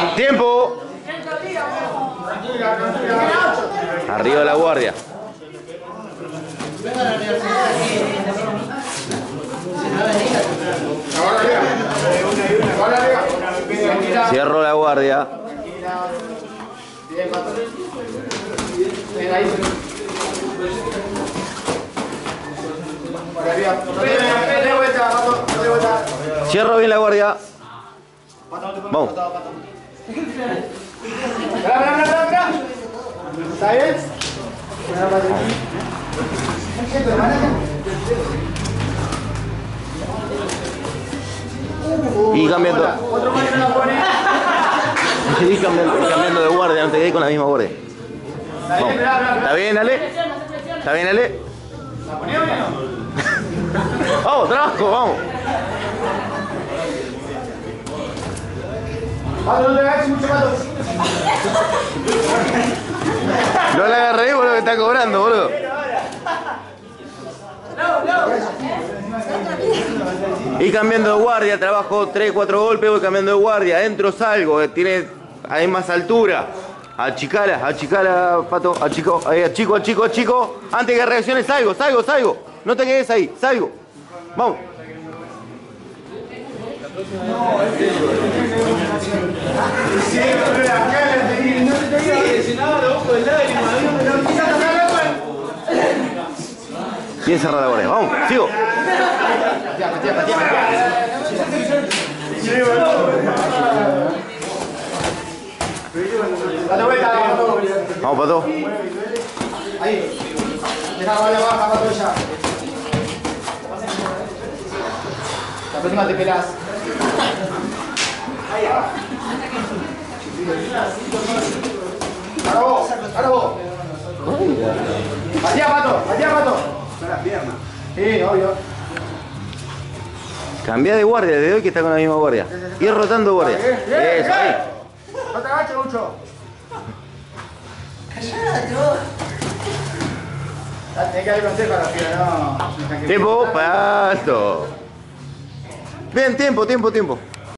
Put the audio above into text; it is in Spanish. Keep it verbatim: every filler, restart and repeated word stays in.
¡Tiempo! Arriba la guardia. Cierro la guardia. Cierro bien la guardia. Vamos. ¿Está bien? Y cambiando. Y cambiando, cambiando de guardia, no te quedes con la misma guardia. Vamos. ¿Está bien, Ale? ¿Está bien, Ale? Vamos, trabajo, vamos. No le agarré por lo que está cobrando, boludo. Y cambiando de guardia, trabajo tres, cuatro golpes, voy cambiando de guardia, entro, salgo, tiene, hay más altura. Achicala, achicala, Pato, achico, ahí, achico, achico, achico. Antes que reacciones, salgo, salgo, salgo. No te quedes ahí, salgo. Vamos. Bien cerrada la guardia, vamos, sigo. Vamos, Pato. Ahí. Deja la bala baja, Pato, ya. La próxima te pelás. Ahí va. Ahora vos, ahora vos. Patea, Pato, patea, Pato. Son las piernas. Sí, obvio. Cambia de guardia, de hoy que está con la misma guardia. Ir rotando guardia. Eso, ahí. No te agaches mucho. Callate vos. Tenés que darle consejo a la piedra, no. Tiempo, pato. Bien, tiempo, tiempo, tiempo.